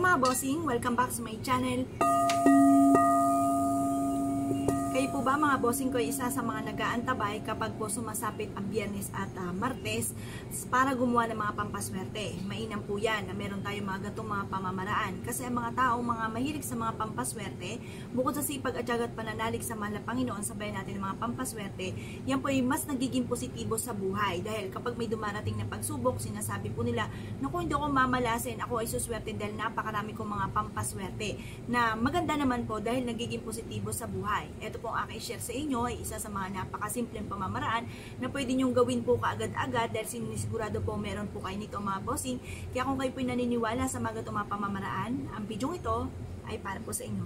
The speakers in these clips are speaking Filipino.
mga bossing, welcome back sa my channel. Kayo po ba mga bossing ko isa sa mga nag-aantabay kapag po sumasapit ang Biyernes at Martes para gumawa ng mga pampaswerte? Mainam po yan na meron tayong mga gatong mga pamamaraan kasi ang mga taong mga mahilig sa mga pampaswerte, bukod sa sipag at tiyaga at pananalig sa mahal na Panginoon, sabayan natin ng mga pampaswerte, yan po ay mas nagiging positibo sa buhay dahil kapag may dumarating na pagsubok, sinasabi po nila, naku, hindi ako mamalasin, ako ay suswerte dahil napakarami kong mga pampaswerte na maganda naman po dahil nagiging positibo sa buhay. Ito po ang aking share sa inyo ay isa sa mga napakasimpleng pamamaraan na pwede nyong gawin po kaagad-agad dahil sinisigurado po meron po kayo nito mga bossing. Kaya kung kayo po naniniwala sa mga itong mga pamamaraan, ang video ito ay para po sa inyo.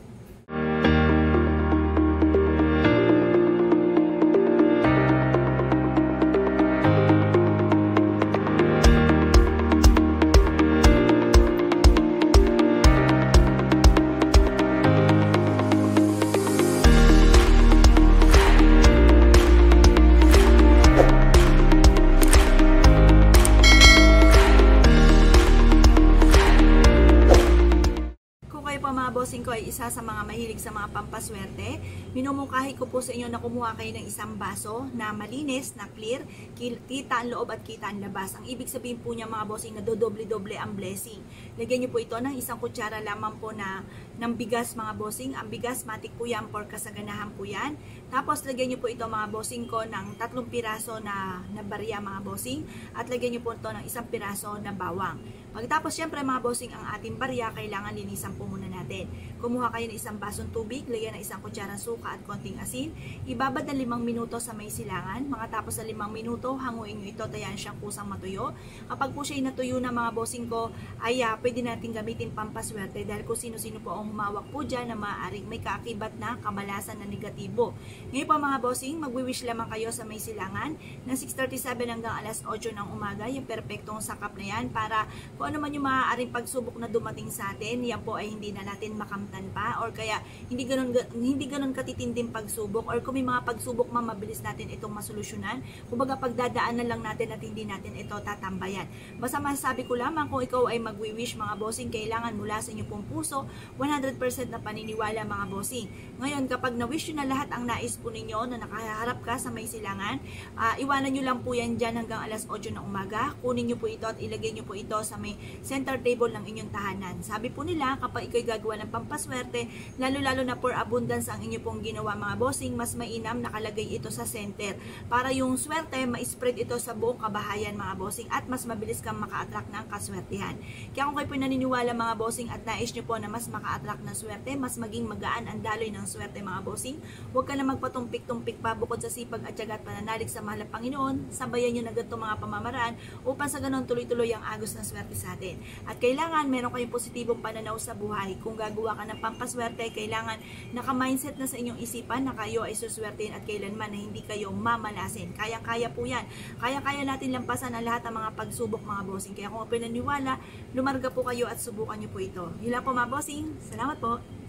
Mga bossing ko ay isa sa mga mahilig sa mga pampaswerte, minumungkahi ko po sa inyo na kumuha kayo ng isang baso na malinis, na clear, kita ang loob at kita ang labas. Ang ibig sabihin po niya mga bossing na dodoble-doble ang blessing. Lagyan niyo po ito ng isang kutsara lamang po ng bigas mga bossing. Ang bigas, matik po yan, for kasaganahan po yan. Tapos lagyan niyo po ito mga bossing ko ng 3 piraso na barya mga bossing at lagyan niyo po ito ng 1 piraso na bawang. Pagkatapos syempre mga bossing, ang ating barya kailangan linisan po muna natin. Kumuha kayo ng 1 basong tubig, lagyan ng 1 kutsarang suka at konting asin. Ibabad ng 5 minuto sa may silangan. Mga tapos sa 5 minuto, hanguin nyo ito, tayan siyang kusang matuyo. Kapag po siya'y natuyo na mga bossing ko, ay pwede natin gamitin pampaswerte dahil kung sino-sino po ang humawak po dyan na maaaring may kaakibat na kamalasan na negatibo. Ngayon po mga bossing, magwi-wish lamang kayo sa may silangan na 6:37 hanggang alas 8 ng umaga. Yung perfectong sakap na yan para kung ano man yung maaaring pagsubok na dumating sa atin, yan po ay hindi na natin makamtan pa or kaya hindi ganun katitinding pagsubok or kung may mga pagsubok mabilis natin itong masolusyonan. Kumbaga pagdadaanan lang natin at hindi natin ito tatambayan. Basta masasabi ko lamang kung ikaw ay magwi-wish mga bossing, kailangan mula sa inyong pong puso 100% na paniniwala mga bossing. Ngayon kapag na-wish nyo na lahat ang nais po ninyo na nakaharap ka sa may silangan, iwanan nyo lang po yan dyan hanggang alas 8 ng umaga. Kunin nyo po ito at ilagay nyo po ito sa may center table ng inyong tahanan. Sabi po nila kapag ikaw'y gagawa ng pampaswerte, lalo-lalo na for abundance ang inyo pong ginawa mga bossing, mas mainam nakalagay ito sa center para yung swerte ma-spread ito sa buong kabahayan mga bossing at mas mabilis kang maka-attract ng kaswertihan. Kaya kung kayo po naniniwala mga bossing at nais nyo po na mas maka-attract ng swerte, mas maging magaan ang daloy ng swerte mga bossing, huwag ka na magpatumpik-tumpik pa bukod sa sipag at tiyaga at pananalig sa mahal na Panginoon, sabayan nyo na ganito mga pamamaraan upang sa ganun tuloy-tuloy ang agos ng swerte sa atin. At kailangan meron kayong positibong pananaw sa buhay. Kung gagawa ka ng pampaswerte, kailangan naka-mindset na sa inyong isipan na kayo ay suswertein at kailanman na hindi kayo mamalasin. Kayang-kaya po yan. Kaya-kaya natin lampasan ang lahat ng mga pagsubok mga bossing. Kaya kung pinaniwala, lumarga po kayo at subukan nyo po ito. Yun lang po mga bossing. Salamat po.